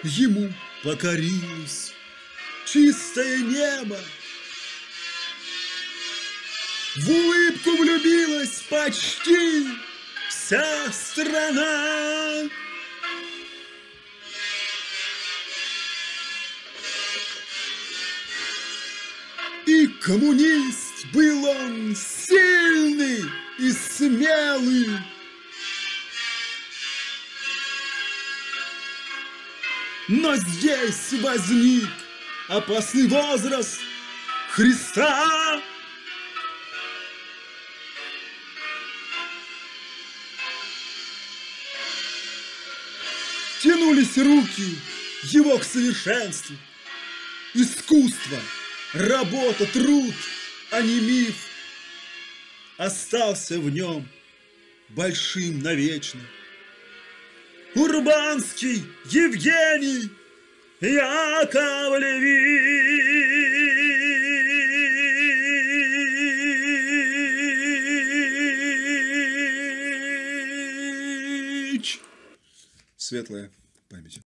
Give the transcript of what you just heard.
ему покорилось чистое небо. В улыбку влюбилась почти вся страна. И коммунист был он сильный и смелый. Но здесь возник опасный возраст Христа. Тянулись руки его к совершенству. Искусство, работа, труд, а не миф, остался в нем большим навечно. Урбанский Евгений Яковлевич. Светлая память.